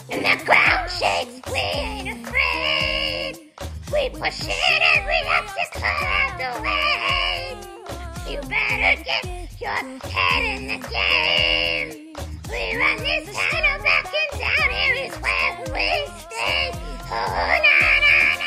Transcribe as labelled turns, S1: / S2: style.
S1: And the ground shakes, we ain't afraid. We push it and we have to clear out the way. You better get your head in the game. We run this town back and down, here is where we stay. Oh, na na na.